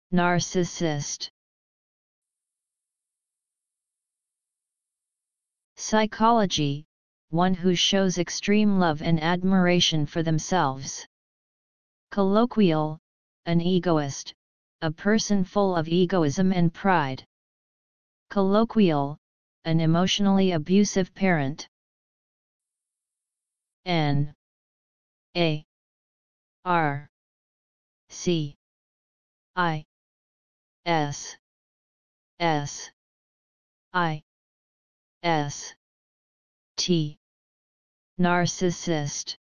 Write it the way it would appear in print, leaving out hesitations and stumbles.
narcissist. Psychology, one who shows extreme love and admiration for themselves. Colloquial, an egoist, a person full of egoism and pride. Colloquial, an emotionally abusive parent. N A R C I S S I S T. Narcissist.